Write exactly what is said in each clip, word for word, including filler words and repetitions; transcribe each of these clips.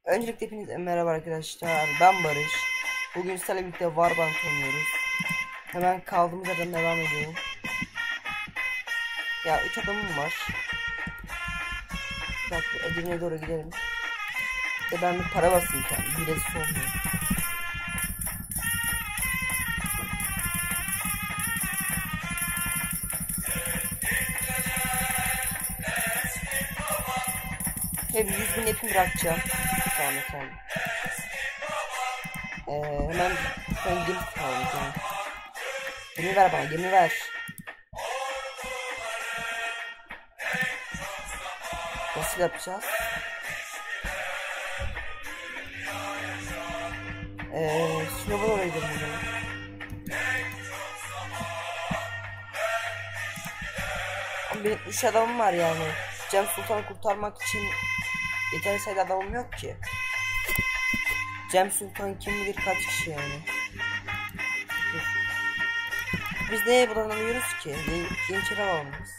Öncelikle hepinize merhaba arkadaşlar, ben Barış. Bugün sizlerle birlikte Warband oynuyoruz. Hemen kaldığımız yerden devam ediyorum. Ya üç adamım var. Bak Edirne'ye doğru gidelim. İşte ben bir para basayım kendim, birisi olmuyor. Hep yüz bin etim bırakacağım. Tamam efendim. Ee, hemen ben gemi alacağım. Gemi ver bana, gemi ver. Nasıl yapacağız? Eee şuna bana oraya gidelim. Ama benim üç adamım var yani. Cem Sultan'ı kurtarmak için yeterli sayıda adamım yok ki. Cem Sultan kim bilir kaç kişi yani. Dur. Biz neye bulanamıyoruz ki? Yeniçeri alalım biz.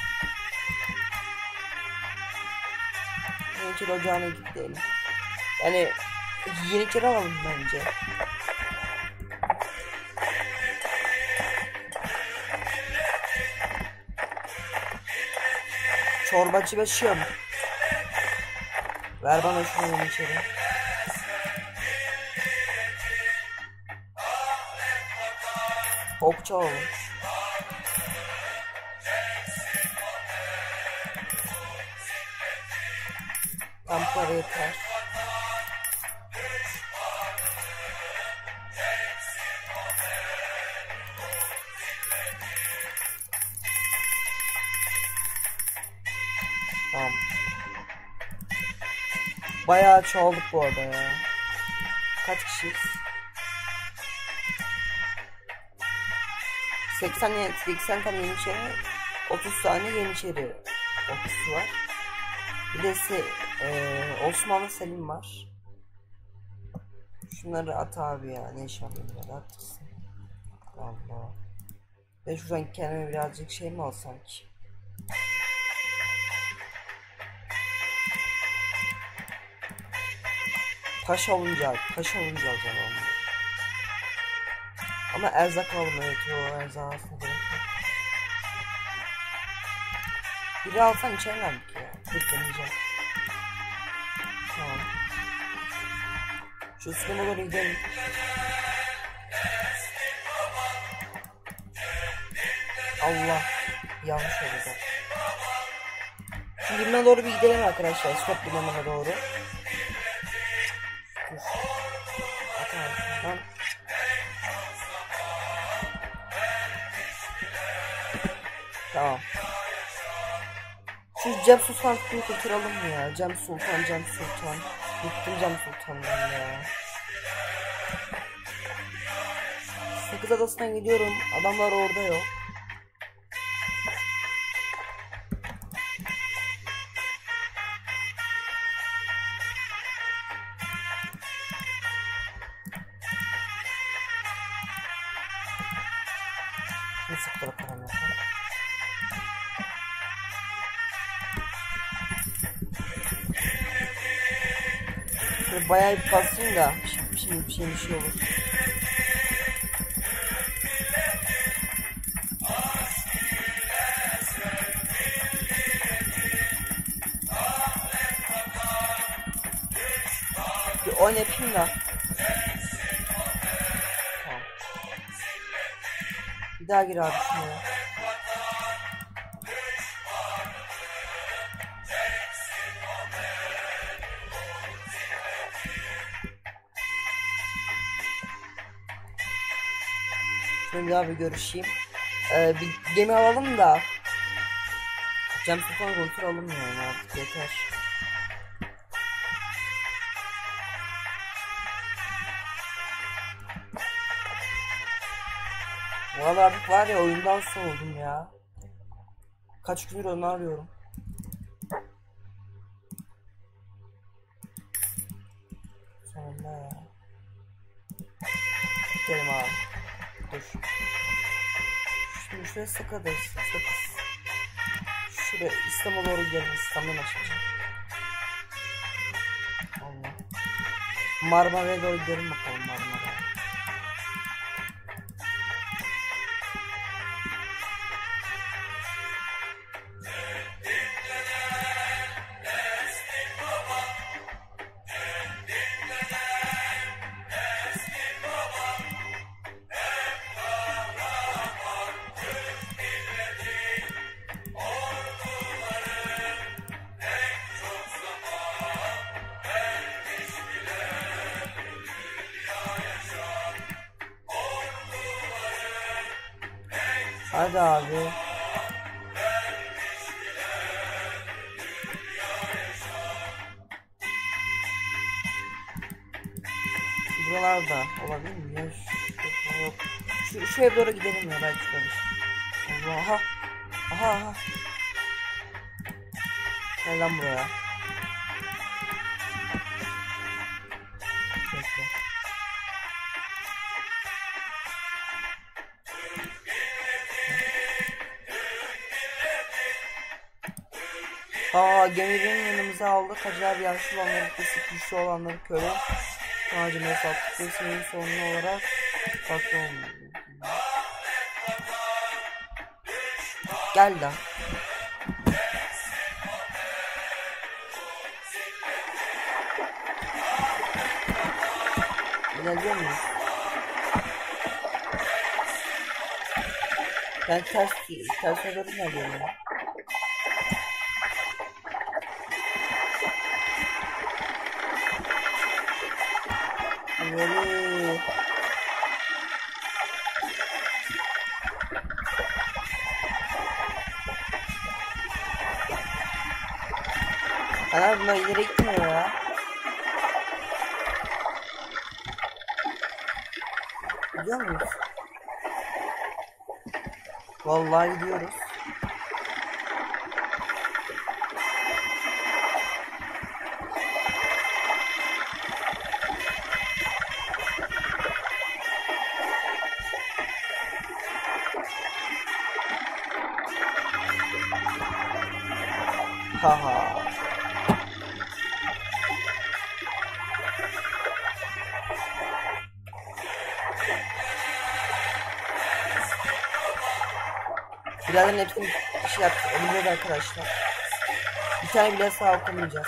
Yeniçeri ocağına gidelim. Yani Yeniçeri alalım bence. Çorbacı başım. Ver bana şunu Yeniçeri. Okçu alalım. Tam para yeter. Tamam. Bayağı çoğaldık bu arada ya. Kaç kişiyiz? seksen seksen tane Yeniçeri, otuz tane Yeniçeri okçusu var. Bir de e, Osmanlı Selim var. Şunları at abi ya, ne iş yapayım ya, atırsın. Allah. Ben şuradan kendime birazcık şey mi alsam ki? Taş olunca, taş olunca alacağım onu. Ama erzak alalım, evet o erzak aslında gerek yok. Biri alsan içemem ki ya. Dur deneyeceğim. Tamam. Şu sinemalara gidelim. Allah. Yanlış oldu. Şimdi limana doğru bir gidelim arkadaşlar. Stop limanına doğru. Dur. At ağzından. Tamam. Şu Cem Sultan'ı kurtaralım mı ya? Cem Sultan, Cem Sultan. Bıktım Cem Sultan'dan ya. Sakız Adası'na gidiyorum. Adamlar orada yok. Nasıl kadar param yok? Böyle bayağı bir basayım da şimdi, şimdi bir şey bir şey olur. Bir oyun yapayım da. Tamam. Bir daha gir abi şuraya. Şöyle bir daha bir görüşeyim. Ee, bir gemi alalım da. Cem Sultan kontrol alalım yani artık yeter. Valla artık var ya, oyundan soğudum ya. Kaç gündür onu arıyorum. Sonunda ya. Gidelim abi. Dur. Şimdi şuraya sakadız. Sakız. Şuraya İstanbul'a doğru gidelim. İstanbul'dan açacağım. Allah. Marmara'ya doğru gidelim bakalım Marmara. Hadi abi. Buralarda olabilir mi ya? Şu, şu, şu eve doğru gidelim ya belki çıkarız. Aha. Aha aha. Gel lan buraya. Bekle. Aa gemilerin yanımıza aldık. Acaba yaşlı olanları kesip güçlü olanları köle. Ağacına sattık. Ve senin sonunu olarak farklı olmuyor. Gel lan. İlerliyor muyuz? Ben ters, tersine doğru ilerliyorum. İleri. Ana bunlar ileri gitmiyor ya. Gidiyor muyuz? Vallahi gidiyoruz. Haha. Bilal'in hepsini bir şey yaptık. Önümde de arkadaşlar. Bir tane bile sağ okumayacağız.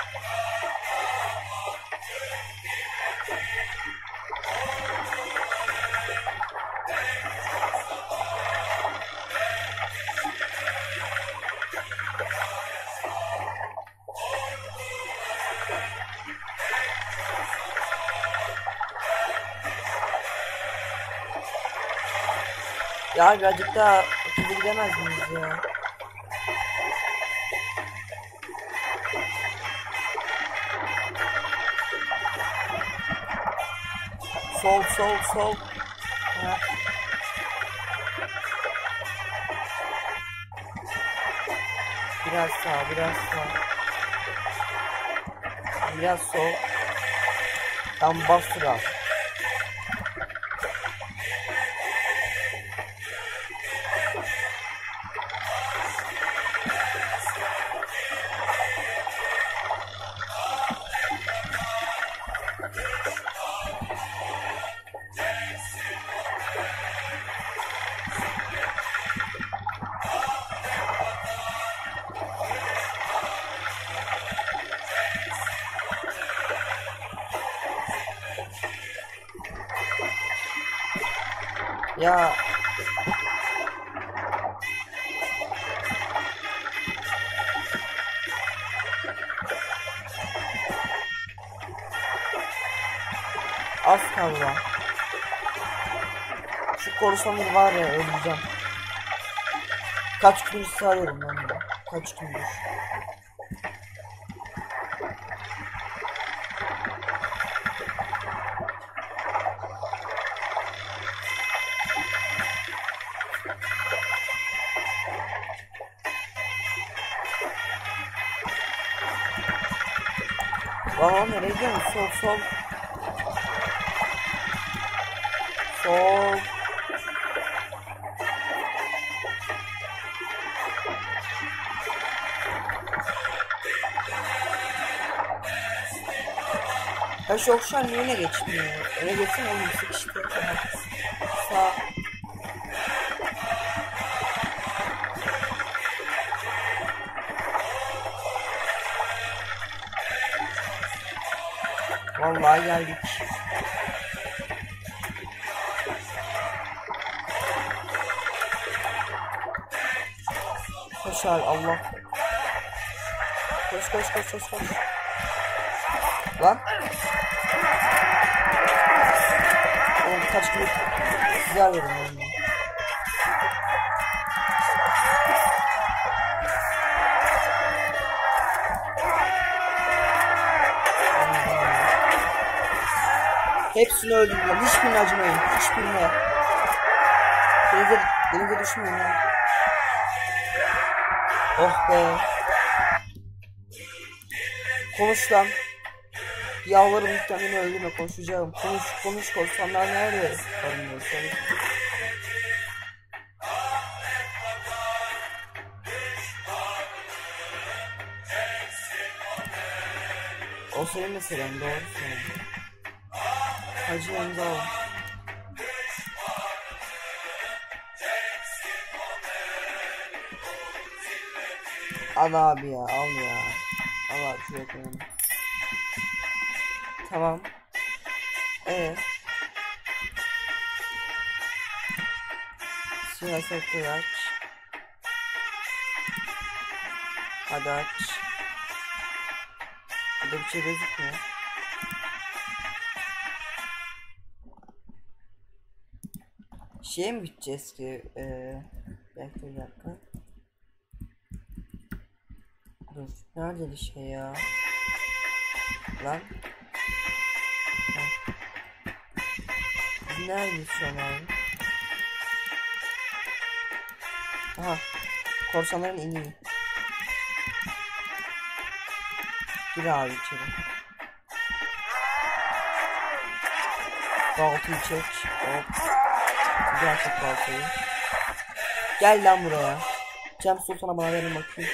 Ya birazcık daha hızlı gidemez miyiz ya? Sol sol sol. Ha. Biraz sağ, biraz sağ. Biraz sol. Tam bastır abi. Ya az kaldı. Şu korsanır var ya öleceğim. Kaç gündür sağlıyorum ben de. Kaç gündür. Aa nereye gidiyorsun? Sol sol. Sol. Ya şu okşan niye öne geçmiyor? Öne geçsin oğlum sıkıştı. Sağ. Vallahi geldik. Koş abi Allah. Koş koş koş koş koş. Lan. Oğlum kaç kilo güzel verin oğlum. Hepsini öldürdüler. Hiçbirine acımayın. Hiçbirine. Denize, denize düşmeyin ya. Oh be. Konuş lan. Yalvarırım lütfen beni öldürme, konuşacağım. Konuş konuş korsanlar nerede? Karım o senin meselen, doğru söylüyorsun. Hacı yanında ol. Al abi ya, al ya. Al abi şuraya koyalım. Tamam. Evet. Siyah sektörü aç. Hadi aç. Burada bir şey gözükmüyor. Şeye mi biteceğiz ki? Ee, belki bir dakika. Dur. Nerede şey ya? Lan. Heh. Biz neredeyiz şu an abi? Aha. Korsanların en iyi. Gir abi içeri. Baltayı çek. Hop. Güzel çek baltayı. Gel lan buraya. Cem Sultan'a bana verin bakayım.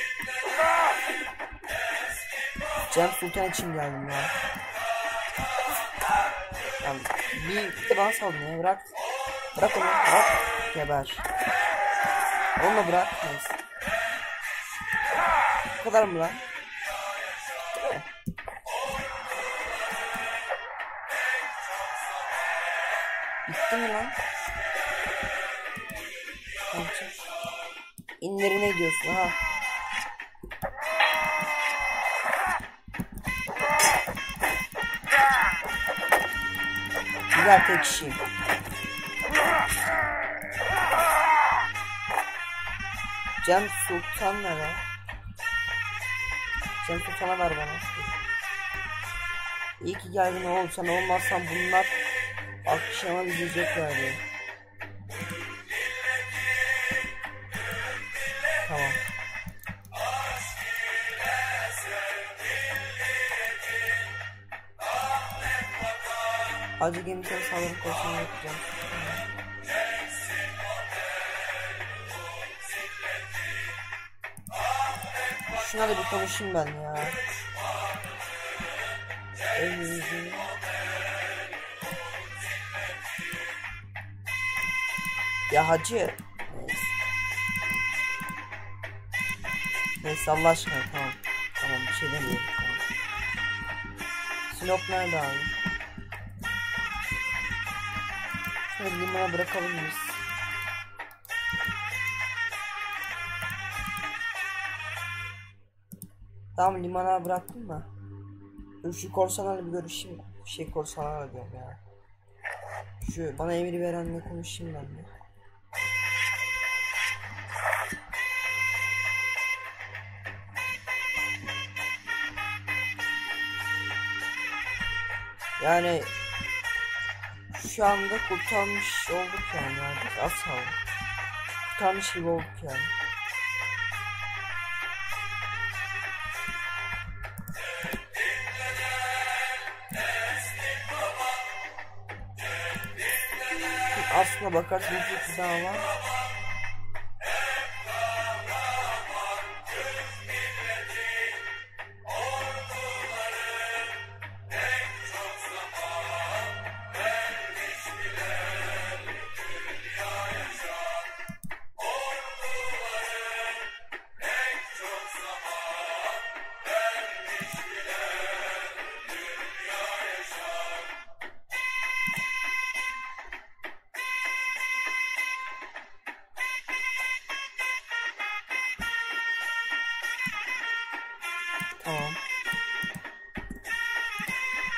Cem Sultan için geldim ya. Yani bir de bana saldın ya, bırak. Bırak onu, bırak. Geber. Onu da bırak. Neyse. Bu kadar mı lan? Bitti mi lan? İnlerine gidiyorsun ha. Güzel tek kişiyim. Cem Sultan ne lan? Cem Sultan'a ver bana. İyi ki geldin oğlum, sen olmazsan bunlar akşama gideceklerdi. Tamam. Hacı gemisine saldırı koşunu yapacağım. Şuna da bir konuşayım ben ya. Elimizin. Ya hacı. Neyse. Neyse Allah aşkına, tamam. Tamam bir şey demiyorum. Tamam. Sinop nerede abi? Şöyle limana bırakalım biz. Tamam limana bıraktım da. Şu korsanlarla bir görüşeyim. Şey korsanlarla diyorum ya. Şu bana emir verenle konuşayım ben de. Yani şu anda kurtarmış olduk yani artık az kaldı. Kurtarmış gibi olduk yani. Aslına bakarsan bir daha var.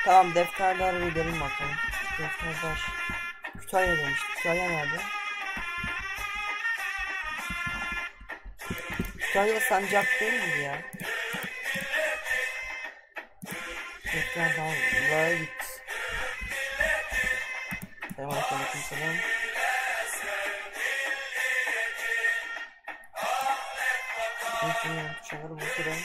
Tamam, defterler verelim bakalım. Defterler. Kütahya demiştik. Kütahya nerede? Kütahya sancak değil mi ya? Defterler git. Selamünaleyküm selam. Neyse, çağırı bakalım.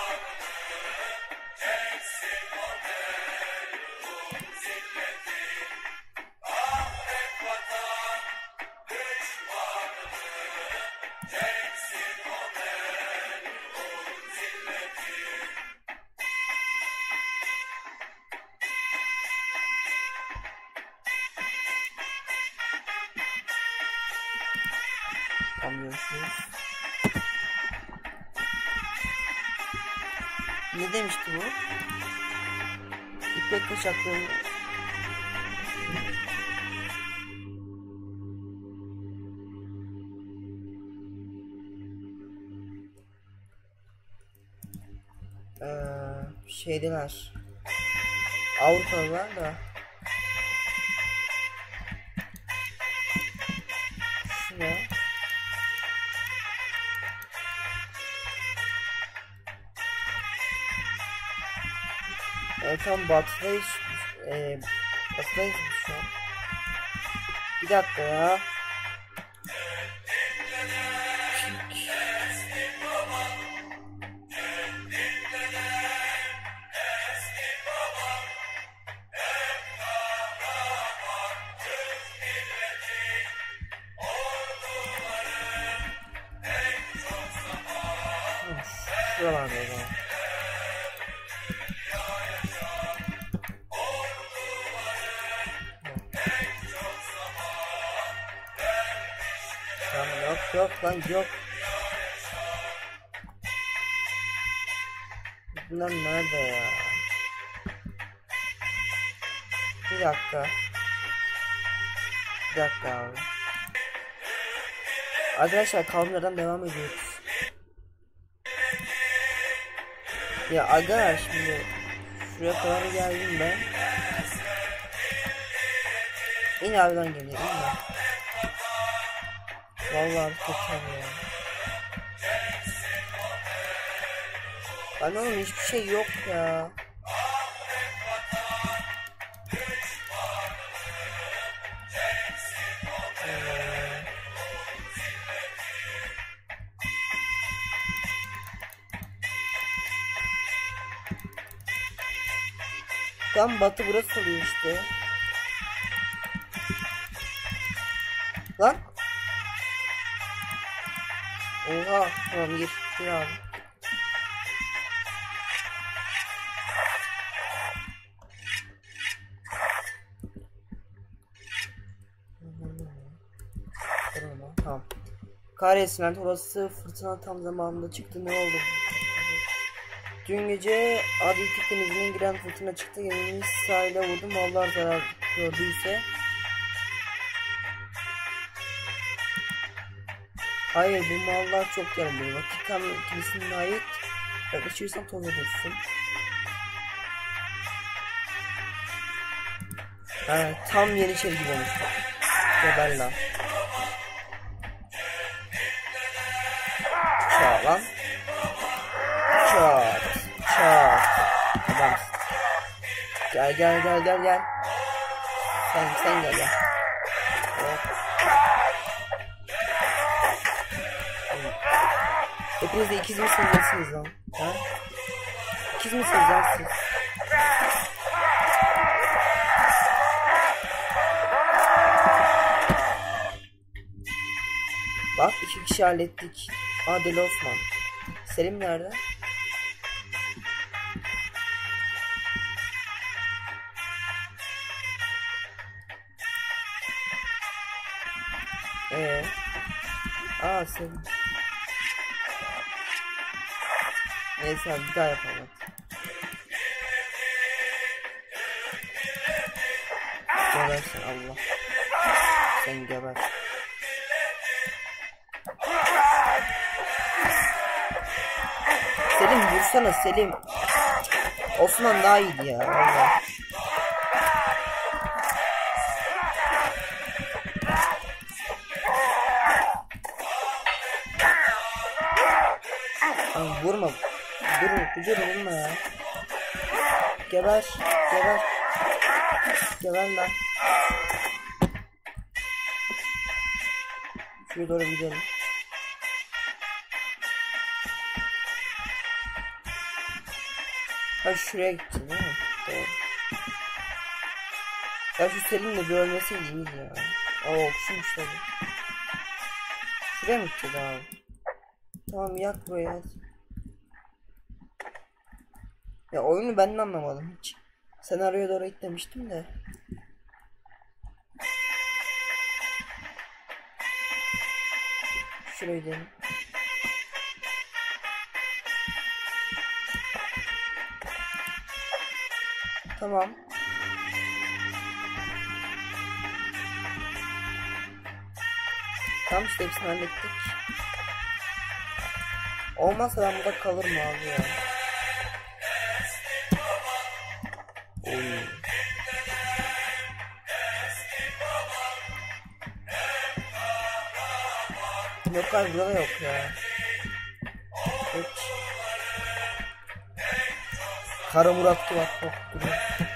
Anlıyorsunuz. Ne demişti bu? İpek kaçakları. Ee, şeydeler. Avrupalılar da. Şu ne? Evet, tam batıdayız. Ee, batıdayız şu an. Bir dakika ya. Şuralarda o zaman. Tamam, yok yok lan yok. Bunlar nerede ya? Bir dakika. Bir dakika abi. Arkadaşlar kavimlerden devam ediyoruz. Ya aga şimdi şuraya kadar geldim ben. İn abiden geliyor, in ya. Vallahi kötü ya. Lan oğlum hiçbir şey yok ya. Tam batı burası oluyor işte. Lan. Oha, tamam gir, gir abi. Tamam. Kahretsin, orası fırtına tam zamanında çıktı, ne oldu? Dün gece Adiltik denizine giren fırtına çıktı. Gemimiz sahile vurdu. Mallar zarar gördüyse. Hayır, bu mallar çok yaralı. Vatikan kilisine ait. Yaklaşırsan toz edilsin. Evet, tam Yeniçeri gibi olmuş. Gebella. Çağ lan. Çat. Çat. Tamam. Gel gel gel gel gel. Sen sen gel gel. Evet. Hepiniz de ikiz misiniz nesiniz lan? Ha? İkiz misiniz lan siz? Bak, iki kişi hallettik. Adil Osman. Selim nerede? Eee? Aa, Selim. Neyse abi, bir daha yapalım. Gebersin Allah. Sen geber. Selim vursana Selim. Osman daha iyiydi ya. Allah. dur bir dur vurma ya. Geber geber. Geber lan. Şuraya doğru gidelim. Ha şuraya gideceğiz değil mi? Doğru. Ya şu Selin'le bir ölmesi iyi ya. Oo kuşmuş tabi. Şuraya mı gideceğiz abi? Tamam yak buraya. Ya oyunu ben de anlamadım hiç. Senaryoya doğru git demiştim de. Şuraya gidelim. Tamam. Tamam işte hepsini hallettik. Olmazsa ben burada kalırım abi ya. Oy. Yok abi burada yok ya. Hiç. Kara Murat'ı bak bak duruyor.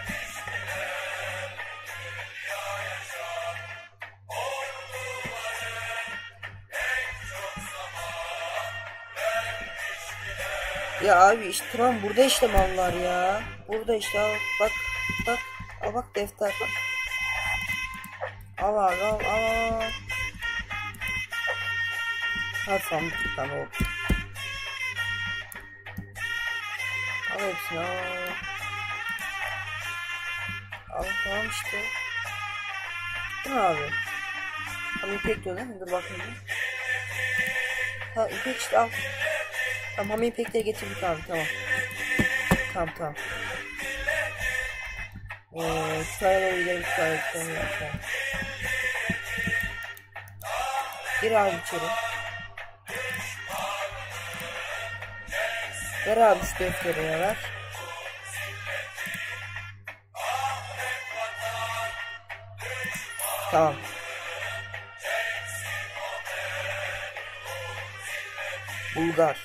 Ya abi işte tamam burada işte mallar ya. Burada işte al bak bak al bak defter bak. Al al al al. Al sandık bir tane oldu. Al hepsini al. Al tamam işte. Değil mi abi? Tam ipek diyor değil mi? Dur bakayım. Ha ipek işte al. Tamam ipekleri getirdik abi tamam. Tamam tamam. Eee şuraya doğru gidelim şuraya gidelim. Gir abi içeri. Ver abi şu defteri ya ver. Tamam. Bulgar.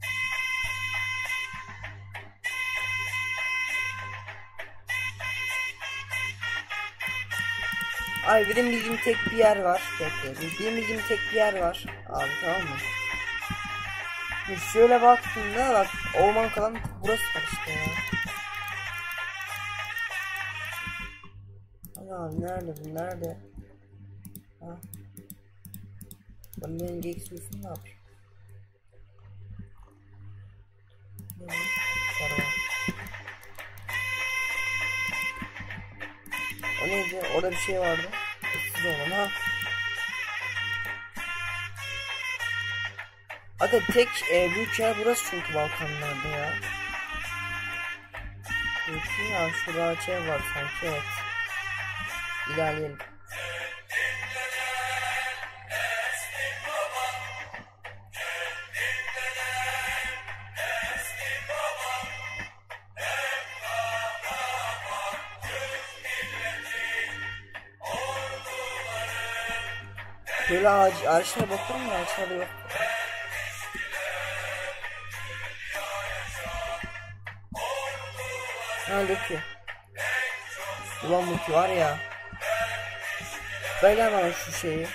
Ay benim bildiğim tek bir yer var. Bekle. Benim bildiğim tek bir yer var. Abi tamam mı? Şimdi şöyle baktığımda bak orman kalan burası var işte ya. Ana nerede bu nerede? Ha. Ben benim geksiyorsun ne yapayım? O neydi? Orada bir şey vardı. Siz olun ha. Aga tek e, büyük yer burası çünkü Balkanlarda ya. Büyük ya şurada şey var sanki evet. İlerleyelim. Böyle ağaç, ağaçlara bakıyorum da ağaçlarda yok. Ha Lucky. Ulan Lucky var ya. Böyle hemen şu şeyi.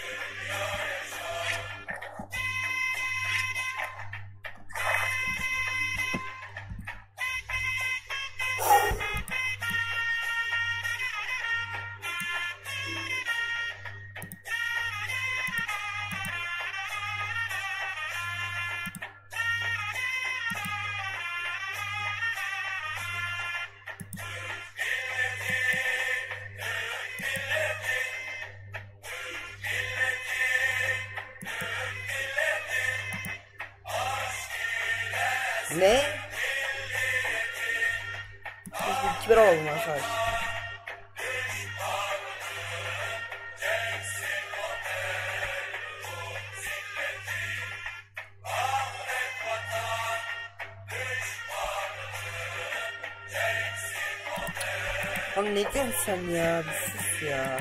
Ne? Biz bir kibar olalım arkadaşlar. Lan ne diyorsun sen ya? Bir sus ya.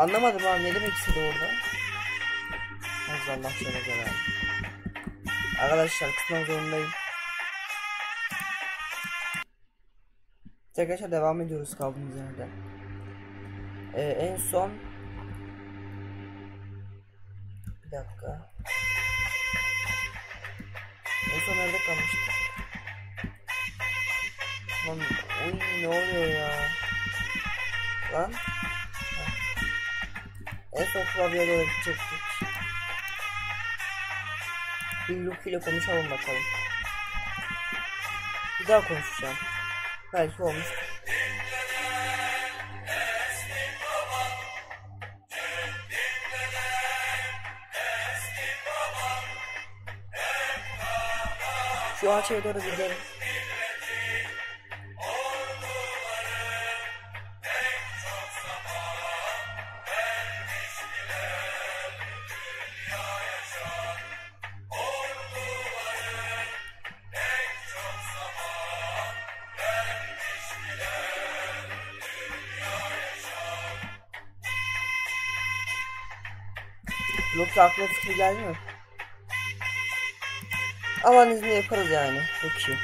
Anlamadım abi, ne demek istedi orada? Allah şöyle göre. Arkadaşlar kısmak zorundayım. Arkadaşlar devam ediyoruz kaldığımız yerden. Ee, en son bir dakika. En son nerede kalmıştık? Lan oy, ne oluyor ya? Lan. En son klavye doğru gidecektik. Bir Luke ile konuşalım bakalım. Bir daha konuşacağım. Belki olmuş. Şu ağaçaya doğru gidelim. Yoksa aklına fikir geldi mi? Allah'ın izniyle yaparız yani. Çok iyi.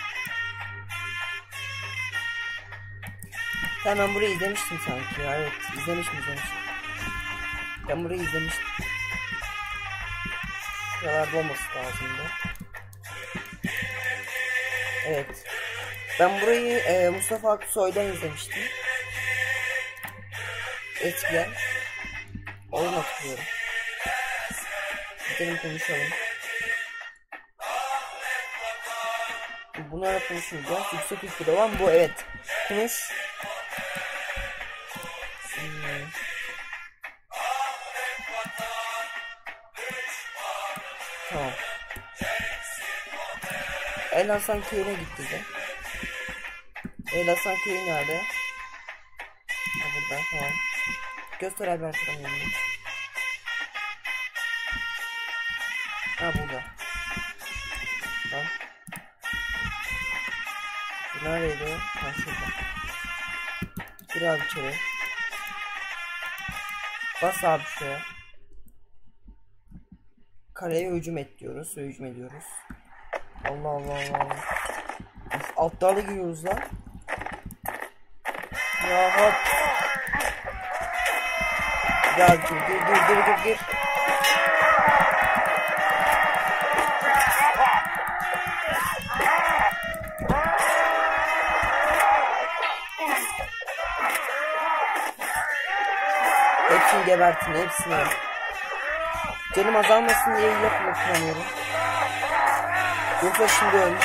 Tamam, ben burayı izlemiştim sanki ya. Evet, izlemiştim izlemiştim. Ben burayı izlemiştim. Şuralarda olması lazımdı. Evet. Ben burayı e, Mustafa Aksoy'dan izlemiştim. Eskiden. Onu hatırlıyorum. Gidelim konuşalım. Bunlarla konuşacağız. Yüksek ülkede olan bu, evet. Konuş. Hmm. Tamam. El Hasan köyüne gitti de. El Hasan köyü nerede? Ha, burada, tamam. Göster abi arkadan yanına. Ha, burada. Tamam. Bu neredeydi? Ha, şurada. Gir abi içeri. Bas abi şuraya. Kaleye hücum et diyoruz. Hücum ediyoruz. Allah Allah Allah Allah. Altlarla giriyoruz lan. Ya hop. Gel gir gir gir gir gir gir. Hepsini gebertin, hepsini. Canım azalmasın diye hile kullanıyorum. Yoksa şimdi ölmüş.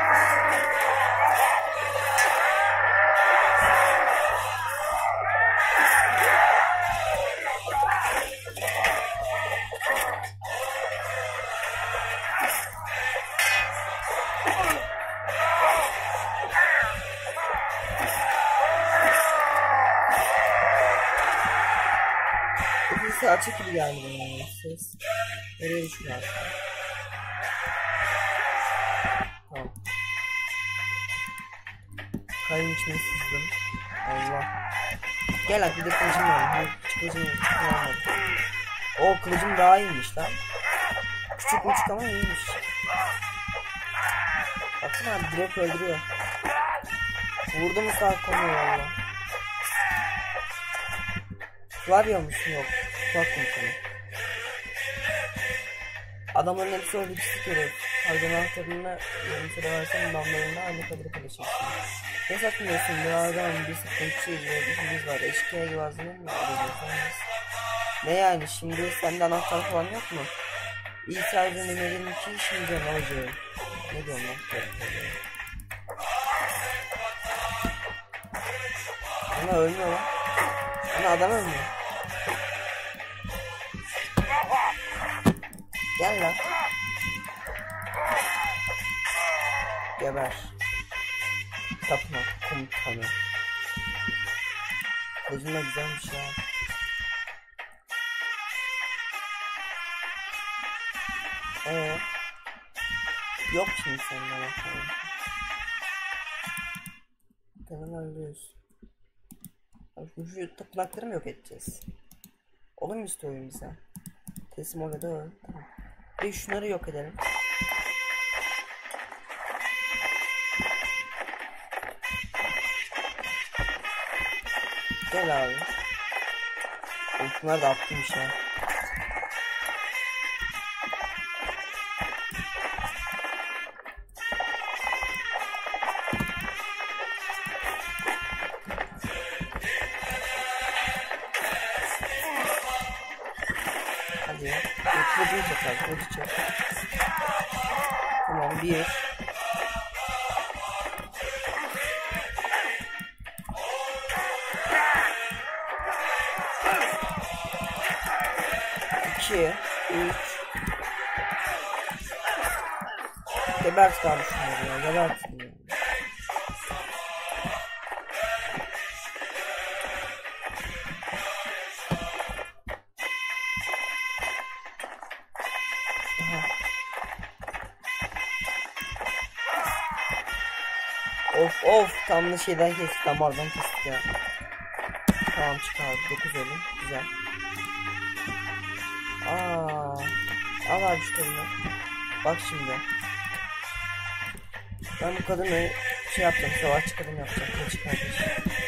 Sesi açık gibi geldi bana. Ses. Nereye düşüyor artık? Tamam. Kayın içine sızdım. Allah. Gel abi, bir de kılıcım var. Kılıcım var. O kılıcım daha iyiymiş lan. Küçük küçük ama iyiymiş. Baksana abi, direkt öldürüyor. Vurdu mu sağ konuyor valla. Klavye musun? Yok. Bakın sana. Adamların hepsi öyle pislik herif. Harcamanlarına yarım süre versen damlarında aynı kadar kalışırsın. Ne satmıyorsun? Bir adam bir sıkıntı ve bir şeyimiz var. Eşkıya gibi ağzının mı? Ne yani? Şimdi sende anahtar falan yok mu? İyi sadece numaranın iki şimdi ne olacak? Ne diyorsun lan? Ama ölmüyor lan. Ama adam ölmüyor. Gel lan. Geber. Tapınak komutanı. Kılıcın da güzelmiş ya. Eee? Yok şimdi senin anahtarın. Hemen alıyoruz. Şu, şu tapınakları mı yok edeceğiz? Olur mu istiyor oyun bize? Teslim ol ya da öl. Tamam. Bir şunları yok edelim. Gel abi. Şunlar da attım işe. Hadi. Kılıcını çek abi. Kılıcı çek. Tamam bir. İki. Üç. Gebert kalmış bunları ya. Gebert. Of of tam da şeyden kestik, damardan kestik ya. Tamam çıkardı, dokuz ölüm güzel. Aa, al abi şu kadını. Bak şimdi. Ben bu kadını şey yapacağım, savaşçı kadın yapacağım. Kaç kardeş.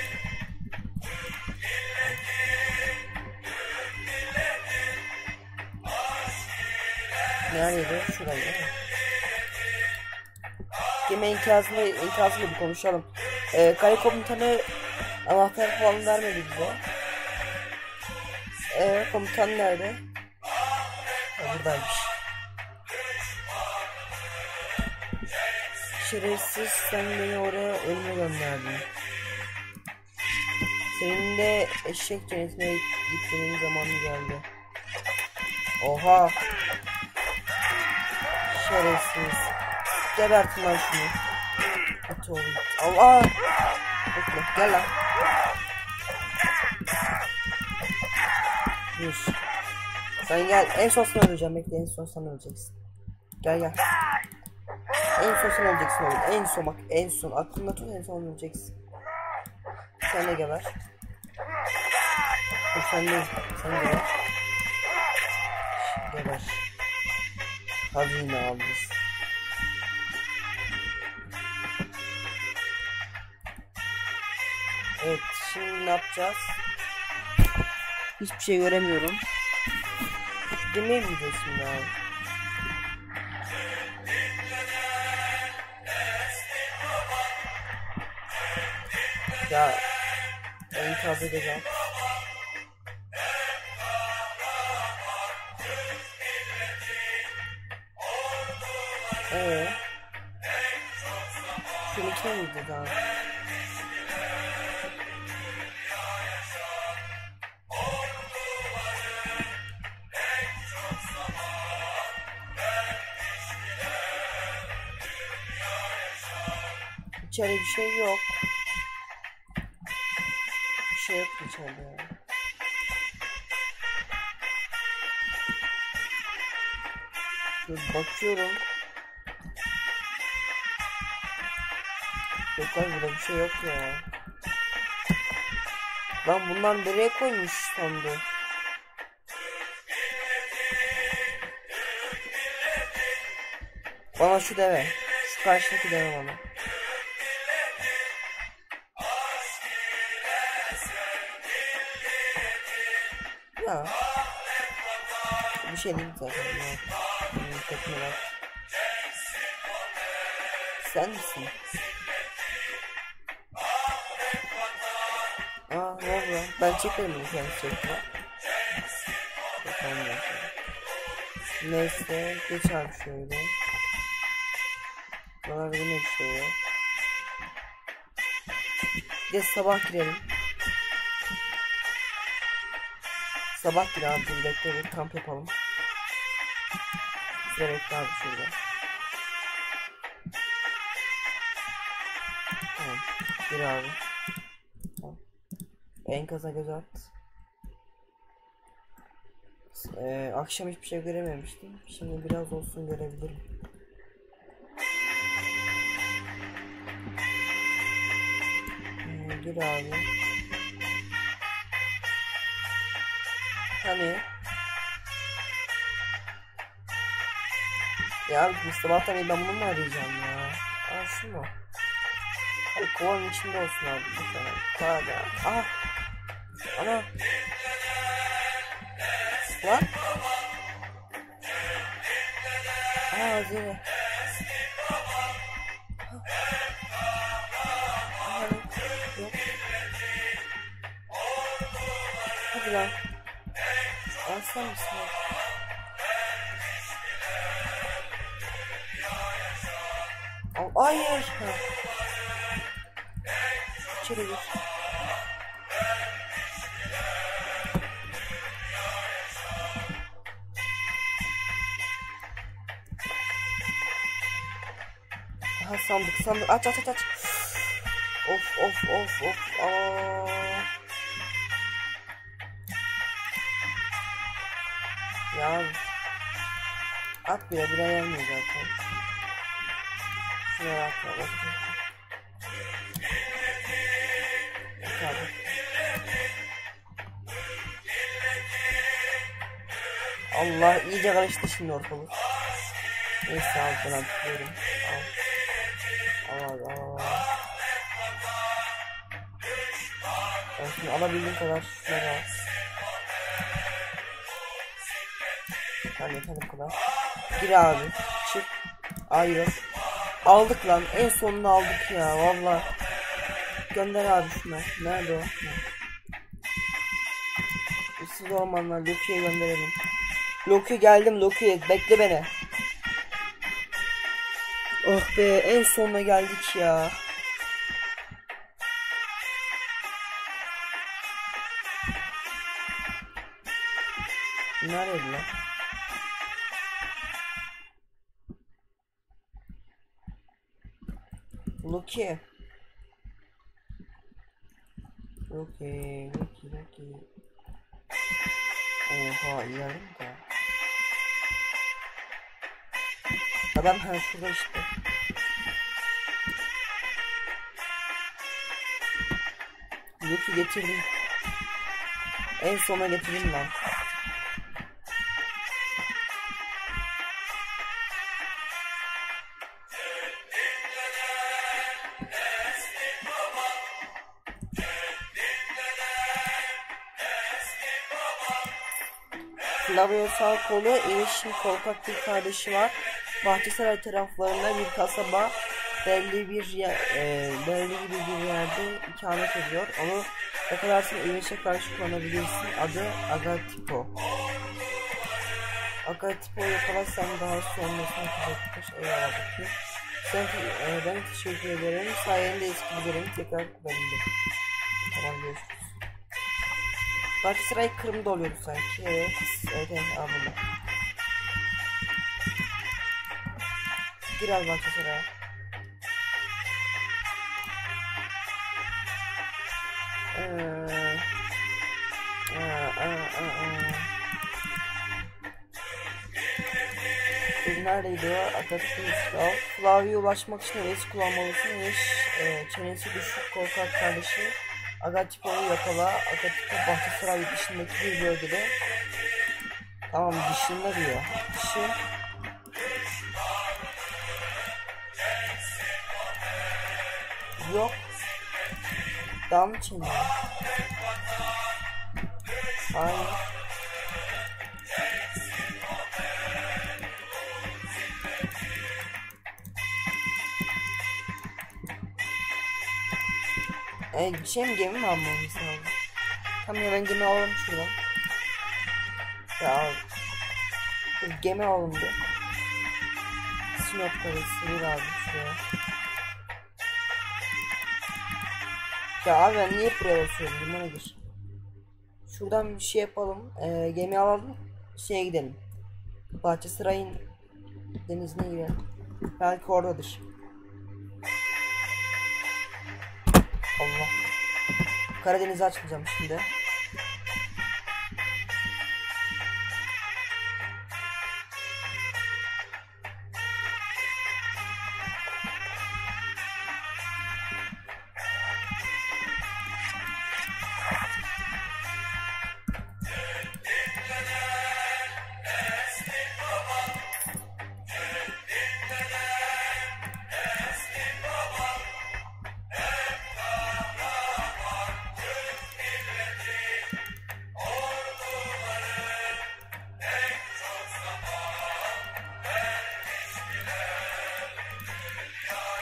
Nerede? Şurayı değil mi? Gemi enkazında, enkazıyla bir konuşalım. Ee, kale komutanı anahtar falan vermedi bize. Ee, komutan nerede? Ha, buradaymış. Şerefsiz, sen beni oraya ölüme gönderdin. Senin de eşek cennetine gitmenin zamanı geldi. Oha. Şerefsiz. Gebertin lan şunu. At oğlum. Allah. Bekle gel lan. Dur. Sen gel. En son sen öleceğim. Bekle en son sen öleceksin. Gel gel. En son sen öleceksin oğlum. En son bak. En son. Aklında tut, en son öleceksin. Sen de geber. Dur sen de. Sen de geber. Geber. Hadi yine alırız. Evet, şimdi ne yapacağız? Hiçbir şey göremiyorum. Demeye mi gidiyorsun şimdi abi? Ya enkaz edeceğim. Eee Şunu kim miydi daha? İçeride bir şey yok. Bir şey yok içeride ya. Dur bakıyorum. Yok lan burada bir şey yok ya. Lan bunlar nereye koymuş sandı? Bana şu deve. Şu karşıdaki deve bana. Ya. Bir şey değil zaten. Ya. Sen misin? Aa ne oldu? Ben çekmedim bunu, kendisi çekti. Neyse geç abi şöyle. Buralarda yine bir şey yok. Bir de sabah girelim. Sabah gir abi, dur bekle, kamp yapalım. Size bekle abi şurada. Tamam gir abi. Tamam. Enkaza göz at. Ee, akşam hiçbir şey görememiştim. Şimdi biraz olsun görebilirim. Ee, gir abi. Hani? Ya sabahtan beri ben bunu mu arayacağım ya? Aa şu mu? Hadi kovanın içinde olsun abi. Lütfen. Hadi. Aha. Ana. Lan. Aa hazine. Hadi. Yok. Hadi lan. Alsana mısın? Al. Hayır. Ha. İçeri gir. Aha sandık sandık aç aç aç aç. Of of of of. Aa. Ya at bile bile gelmiyor zaten. Şuraya at ya. Tabii. Allah iyice karıştı şimdi ortalık. Neyse al ben atıyorum. Al. Al al al. Ben şimdi alabildiğim kadar şunları al. Tamam yeter bu kadar. Gir abi. Çık. Hayır. Aldık lan. En sonunu aldık ya. Vallahi. Gönder abi şunu. Nerede o? Issız ormanlar. Loki'ye gönderelim. Loki geldim Loki. Bekle beni. Oh be. En sonuna geldik ya. Nerede lan? Loki. Loki, Loki, Loki. Oha, ilerledim de. Adam her şurada işte. Loki getirdim. En sona getirdim ben. Flavio sağ kolu, Eniş'in korkak bir kardeşi var. Bahçesaray taraflarında bir kasaba belli bir yer, e, belli gibi bir yerde ikamet ediyor. Onu yakalarsın, Eniş'e karşı kullanabilirsin. Adı Agatipo. Agatipo'yu yakalarsan daha sonrasını yapacaktır. Eyvallah bakayım. Sen, e, ben teşekkür ederim. Sayende eski düzenimi tekrar kurabildim. Tamam görüşürüz. Bahçesaray Kırım'da oluyordu sanki. Evet. Evet evet abla. Gir al Bahçesaray'a. Eee. Aa aa aa. Biz neredeydi o? Atatürk'ün al. Klavye ulaşmak için reis kullanmalısın. Reis e, çenesi düşük korkak kardeşi Agatipo'yu yakala. Agatipo Bahçesaray dışındaki bir bölgede. Tamam dışında diyor. Dışı. Yok. Dam çene. Hayır. E, bir şey mi gemi mi almamız lazım? Tamam ya ben gemi alalım şuradan. Ya al. Gemi alalım bir. Sinop karesi bir abi şuraya. Ya abi ben niye buraya basıyorum? Limana gir. Şuradan bir şey yapalım. E, gemi alalım. Şeye gidelim. Bahçesaray'ın denizine girelim. Belki oradadır. Allah. Karadeniz'i açmayacağım şimdi.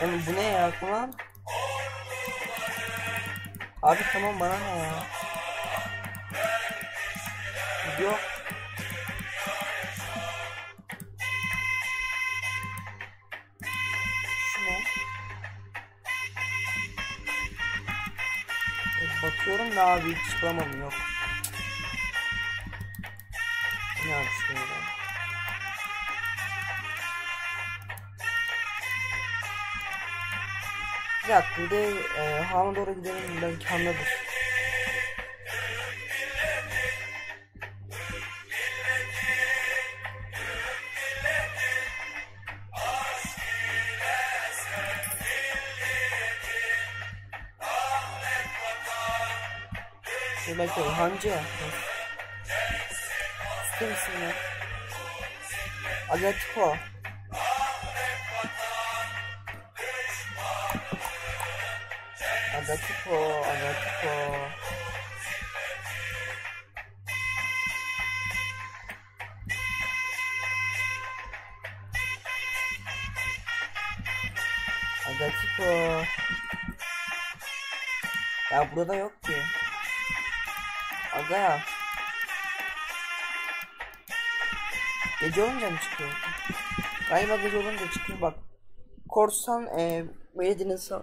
Oğlum bu ne ya lan? Abi tamam bana ne ya? Yok. Şu ne? E, bakıyorum da abi hiç bulamadım yok. Ne yapmıştım ben? Bir dakika bir de e, Han'a doğru gidelim belki Han'dadır. Bir belki Hancı. İster misin ya? Agatiko. Agatiko, Agatiko. Agatiko. Ya burada yok ki. Aga ya. Gece olunca mı çıkıyor? Galiba gece olunca çıkıyor bak. Korsan e, belediyenin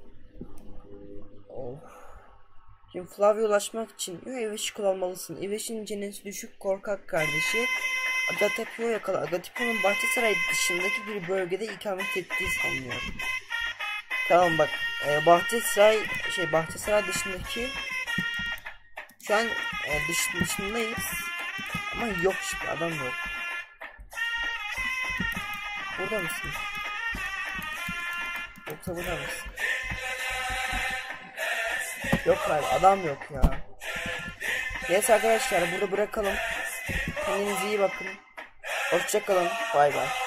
of. Şimdi Flavya'ya ulaşmak için Iveş'i kullanmalısın. Iveş'in cenesi düşük korkak kardeşi Agatiko'yu yakala. Agatiko'nun Bahçesaray dışındaki bir bölgede ikamet ettiği sanılıyor. Tamam bak. E, Bahçesaray şey Bahçesaray dışındaki şu an e, dış, dışındayız. Ama yok hiçbir adam yok. Burada mısın? Yoksa burada mısın? Yok abi adam yok ya. Neyse arkadaşlar burada bırakalım. Kendinize iyi bakın. Hoşça kalın. Bay bay.